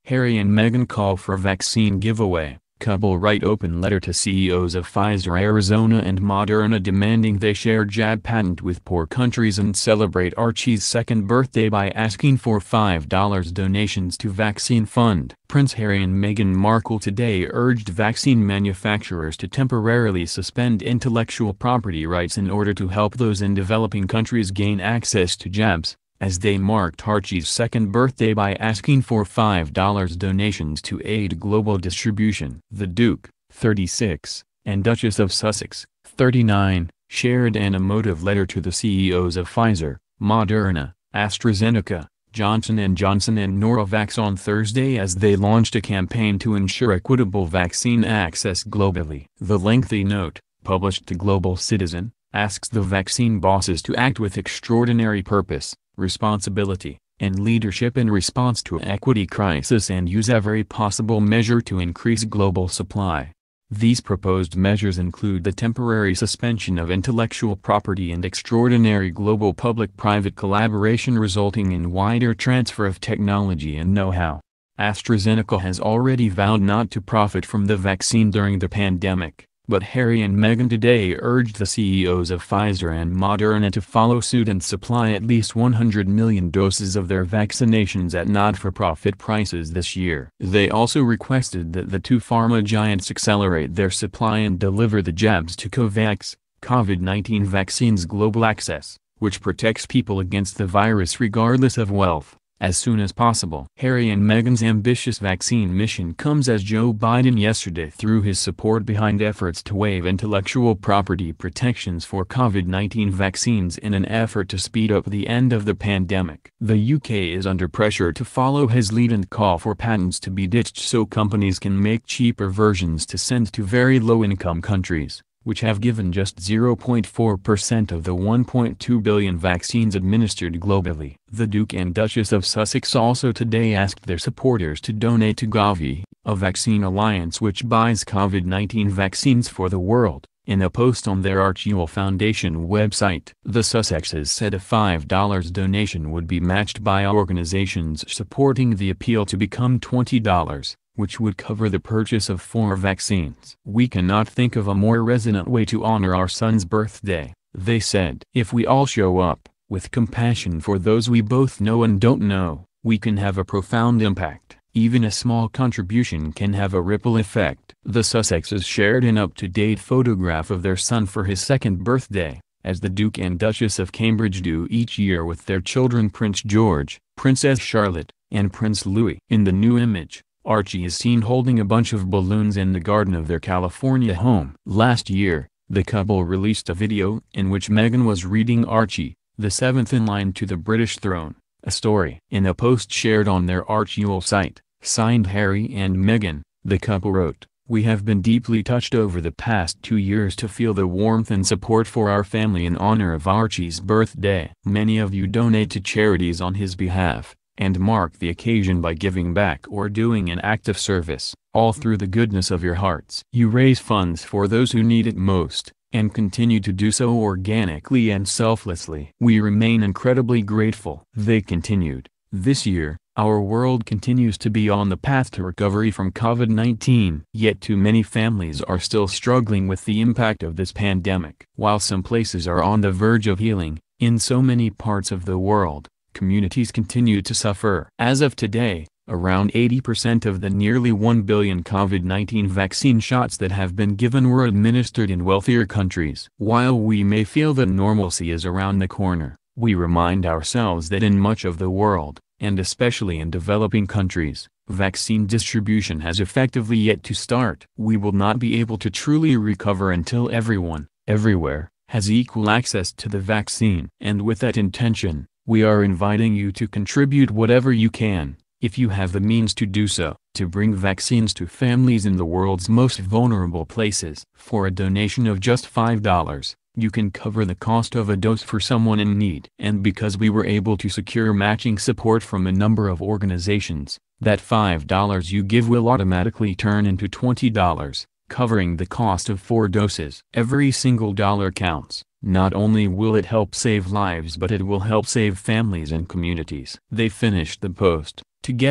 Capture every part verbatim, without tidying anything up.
Harry and Meghan call for vaccine giveaway. Couple write open letter to C E Os of Pfizer Arizona and Moderna demanding they share jab patent with poor countries and celebrate Archie's second birthday by asking for five dollar donations to vaccine fund. Prince Harry and Meghan Markle today urged vaccine manufacturers to temporarily suspend intellectual property rights in order to help those in developing countries gain access to jabs, as they marked Archie's second birthday by asking for five dollar donations to aid global distribution. The Duke, thirty-six, and Duchess of Sussex, thirty-nine, shared an emotive letter to the C E Os of Pfizer, Moderna, AstraZeneca, Johnson and Johnson and Novavax on Thursday as they launched a campaign to ensure equitable vaccine access globally. The lengthy note, published to Global Citizen, asks the vaccine bosses to act with extraordinary purpose, responsibility, and leadership in response to an equity crisis and use every possible measure to increase global supply. These proposed measures include the temporary suspension of intellectual property and extraordinary global public-private collaboration resulting in wider transfer of technology and know-how. AstraZeneca has already vowed not to profit from the vaccine during the pandemic, but Harry and Meghan today urged the C E Os of Pfizer and Moderna to follow suit and supply at least one hundred million doses of their vaccinations at not-for-profit prices this year. They also requested that the two pharma giants accelerate their supply and deliver the jabs to COVAX, COVID nineteen vaccines global access, which protects people against the virus regardless of wealth, as soon as possible. Harry and Meghan's ambitious vaccine mission comes as Joe Biden yesterday threw his support behind efforts to waive intellectual property protections for COVID nineteen vaccines in an effort to speed up the end of the pandemic. The U K is under pressure to follow his lead and call for patents to be ditched so companies can make cheaper versions to send to very low-income countries, which have given just zero point four percent of the one point two billion vaccines administered globally. The Duke and Duchess of Sussex also today asked their supporters to donate to Gavi, a vaccine alliance which buys COVID nineteen vaccines for the world, in a post on their Archewell Foundation website. The Sussexes said a five dollar donation would be matched by organizations supporting the appeal to become twenty dollars. Which would cover the purchase of four vaccines. We cannot think of a more resonant way to honor our son's birthday, they said. If we all show up, with compassion for those we both know and don't know, we can have a profound impact. Even a small contribution can have a ripple effect. The Sussexes shared an up-to-date photograph of their son for his second birthday, as the Duke and Duchess of Cambridge do each year with their children Prince George, Princess Charlotte, and Prince Louis. In the new image, Archie is seen holding a bunch of balloons in the garden of their California home. Last year, the couple released a video in which Meghan was reading Archie, the seventh in line to the British throne, a story. In a post shared on their Archewell site, signed Harry and Meghan, the couple wrote, "We have been deeply touched over the past two years to feel the warmth and support for our family in honor of Archie's birthday. Many of you donate to charities on his behalf, and mark the occasion by giving back or doing an act of service, all through the goodness of your hearts. You raise funds for those who need it most, and continue to do so organically and selflessly. We remain incredibly grateful." They continued, "This year, our world continues to be on the path to recovery from COVID nineteen. Yet too many families are still struggling with the impact of this pandemic. While some places are on the verge of healing, in so many parts of the world, communities continue to suffer." As of today, around eighty percent of the nearly one billion COVID nineteen vaccine shots that have been given were administered in wealthier countries. While we may feel that normalcy is around the corner, we remind ourselves that in much of the world, and especially in developing countries, vaccine distribution has effectively yet to start. We will not be able to truly recover until everyone, everywhere, has equal access to the vaccine. And with that intention, we are inviting you to contribute whatever you can, if you have the means to do so, to bring vaccines to families in the world's most vulnerable places. For a donation of just five dollars, you can cover the cost of a dose for someone in need. And because we were able to secure matching support from a number of organizations, that five dollars you give will automatically turn into twenty dollars, covering the cost of four doses. Every single dollar counts. Not only will it help save lives but it will help save families and communities. They finished the post, "Together,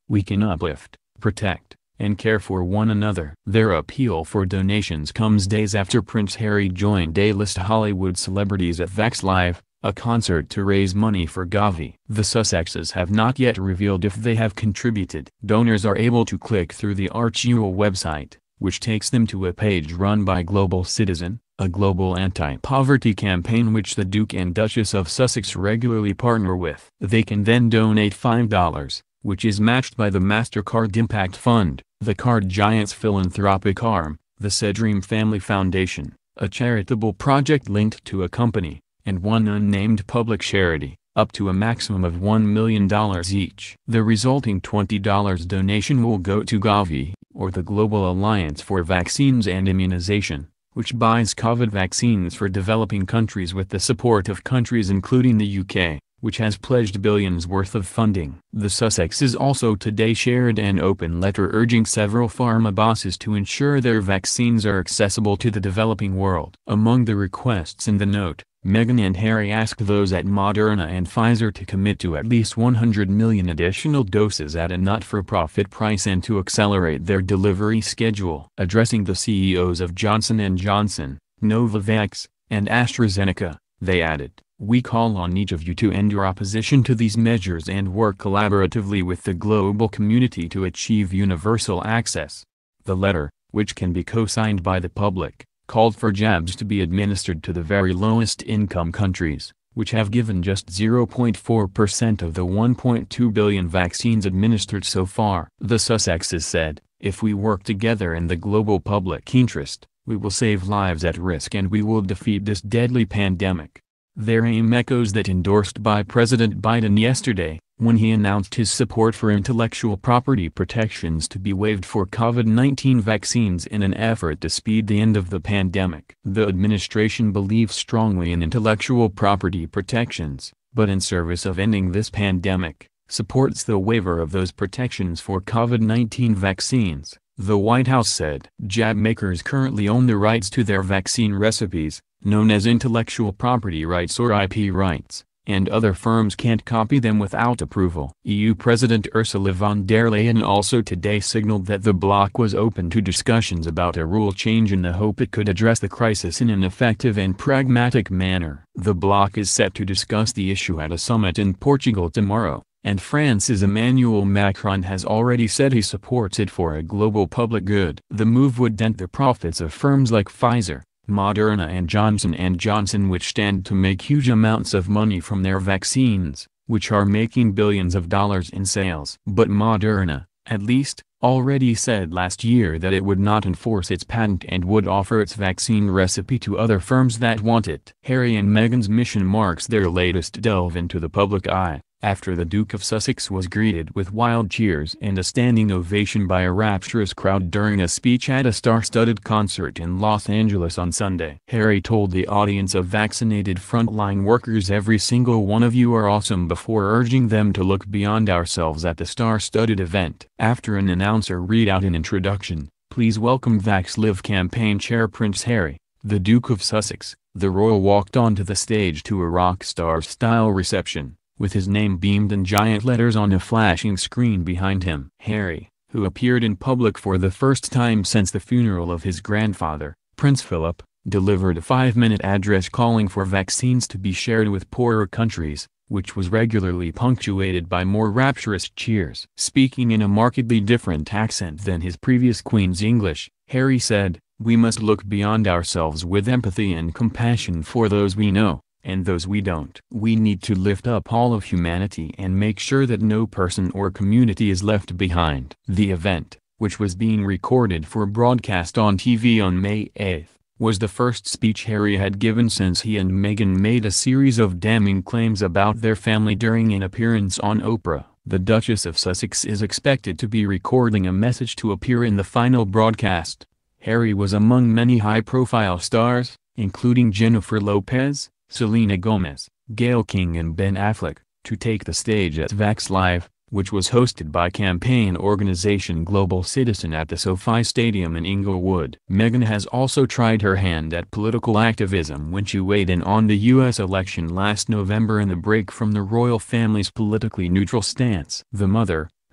We can uplift, protect, and care for one another. Their appeal for donations comes days after Prince Harry joined A-list Hollywood celebrities at Vax Live, a concert to raise money for Gavi. The Sussexes have not yet revealed if they have contributed. Donors are able to click through the Archewell website, which takes them to a page run by Global Citizen, a global anti-poverty campaign which the Duke and Duchess of Sussex regularly partner with. They can then donate five dollars, which is matched by the MasterCard Impact Fund, the card giant's philanthropic arm, the Sedream Family Foundation, a charitable project linked to a company, and one unnamed public charity, up to a maximum of one million dollars each. The resulting twenty dollar donation will go to Gavi, or the Global Alliance for Vaccines and Immunization, which buys COVID vaccines for developing countries with the support of countries including the U K, which has pledged billions worth of funding. The Sussexes also today shared an open letter urging several pharma bosses to ensure their vaccines are accessible to the developing world. Among the requests in the note, Meghan and Harry asked those at Moderna and Pfizer to commit to at least one hundred million additional doses at a not-for-profit price and to accelerate their delivery schedule. Addressing the C E Os of Johnson and Johnson, Novavax, and AstraZeneca, they added, "We call on each of you to end your opposition to these measures and work collaboratively with the global community to achieve universal access." The letter, which can be co-signed by the public, called for jabs to be administered to the very lowest income countries, which have given just zero point four percent of the one point two billion vaccines administered so far. The Sussexes said, "If we work together in the global public interest, we will save lives at risk and we will defeat this deadly pandemic." Their aim echoes that endorsed by President Biden yesterday, when he announced his support for intellectual property protections to be waived for COVID nineteen vaccines in an effort to speed the end of the pandemic. The administration believes strongly in intellectual property protections, but in service of ending this pandemic, supports the waiver of those protections for COVID nineteen vaccines, the White House said. Jab makers currently own the rights to their vaccine recipes, known as intellectual property rights or I P rights, and other firms can't copy them without approval. E U President Ursula von der Leyen also today signaled that the bloc was open to discussions about a rule change in the hope it could address the crisis in an effective and pragmatic manner. The bloc is set to discuss the issue at a summit in Portugal tomorrow, and France's Emmanuel Macron has already said he supports it for a global public good. The move would dent the profits of firms like Pfizer, Moderna and Johnson and Johnson, which stand to make huge amounts of money from their vaccines, which are making billions of dollars in sales. But Moderna, at least, already said last year that it would not enforce its patent and would offer its vaccine recipe to other firms that want it. Harry and Meghan's mission marks their latest delve into the public eye, after the Duke of Sussex was greeted with wild cheers and a standing ovation by a rapturous crowd during a speech at a star-studded concert in Los Angeles on Sunday. Harry told the audience of vaccinated frontline workers, "Every single one of you are awesome," before urging them to look beyond ourselves at the star-studded event. After an announcer read out an introduction, "Please welcome Vax Live campaign chair Prince Harry, the Duke of Sussex," the royal walked onto the stage to a rock star-style reception, with his name beamed in giant letters on a flashing screen behind him. Harry, who appeared in public for the first time since the funeral of his grandfather, Prince Philip, delivered a five-minute address calling for vaccines to be shared with poorer countries, which was regularly punctuated by more rapturous cheers. Speaking in a markedly different accent than his previous Queen's English, Harry said, "We must look beyond ourselves with empathy and compassion for those we know, and those we don't. We need to lift up all of humanity and make sure that no person or community is left behind." The event, which was being recorded for broadcast on T V on May eighth, was the first speech Harry had given since he and Meghan made a series of damning claims about their family during an appearance on Oprah. The Duchess of Sussex is expected to be recording a message to appear in the final broadcast. Harry was among many high-profile stars, including Jennifer Lopez, Selena Gomez, Gayle King and Ben Affleck, to take the stage at Vax Live, which was hosted by campaign organization Global Citizen at the SoFi Stadium in Inglewood. Meghan has also tried her hand at political activism when she weighed in on the U S election last November in a break from the royal family's politically neutral stance. The mother,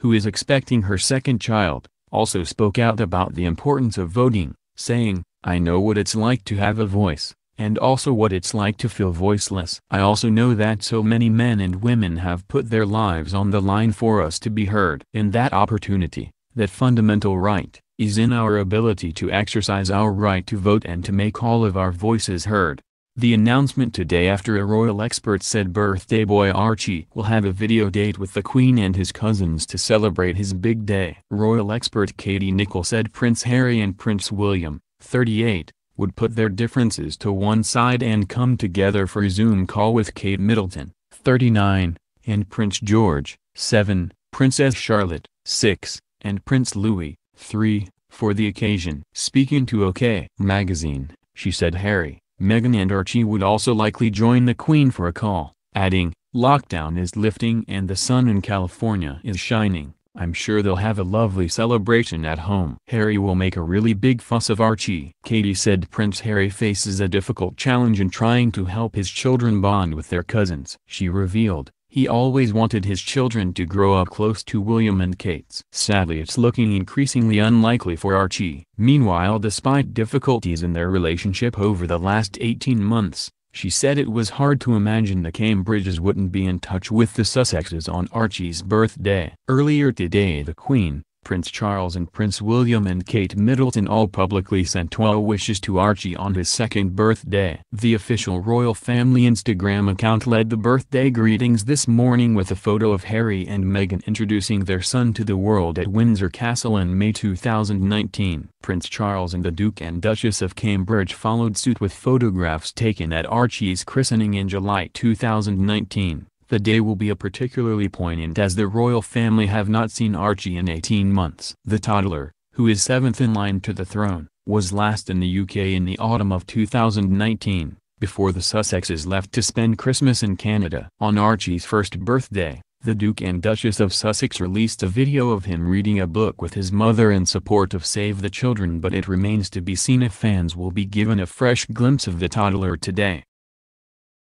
who is expecting her second child, also spoke out about the importance of voting, saying, "I know what it's like to have a voice, and also what it's like to feel voiceless. I also know that so many men and women have put their lives on the line for us to be heard. In that opportunity, that fundamental right, is in our ability to exercise our right to vote and to make all of our voices heard." The announcement today after a royal expert said birthday boy Archie will have a video date with the Queen and his cousins to celebrate his big day. Royal expert Katie Nicholl said Prince Harry and Prince William, thirty-eight, would put their differences to one side and come together for a Zoom call with Kate Middleton, thirty-nine, and Prince George, seven, Princess Charlotte, six, and Prince Louis, three, for the occasion. Speaking to OK magazine, she said Harry, Meghan and Archie would also likely join the Queen for a call, adding, "Lockdown is lifting and the sun in California is shining. I'm sure they'll have a lovely celebration at home. Harry will make a really big fuss of Archie." Katie said Prince Harry faces a difficult challenge in trying to help his children bond with their cousins. She revealed, he always wanted his children to grow up close to William and Kate's. Sadly, it's looking increasingly unlikely for Archie. Meanwhile, despite difficulties in their relationship over the last eighteen months, she said it was hard to imagine the Cambridges wouldn't be in touch with the Sussexes on Archie's birthday. Earlier today, the Queen, Prince Charles and Prince William and Kate Middleton all publicly sent well wishes to Archie on his second birthday. The official royal family Instagram account led the birthday greetings this morning with a photo of Harry and Meghan introducing their son to the world at Windsor Castle in May two thousand nineteen. Prince Charles and the Duke and Duchess of Cambridge followed suit with photographs taken at Archie's christening in July two thousand nineteen. The day will be a particularly poignant as the royal family have not seen Archie in eighteen months. The toddler, who is seventh in line to the throne, was last in the U K in the autumn of two thousand nineteen, before the Sussexes left to spend Christmas in Canada. On Archie's first birthday, the Duke and Duchess of Sussex released a video of him reading a book with his mother in support of Save the Children, but it remains to be seen if fans will be given a fresh glimpse of the toddler today.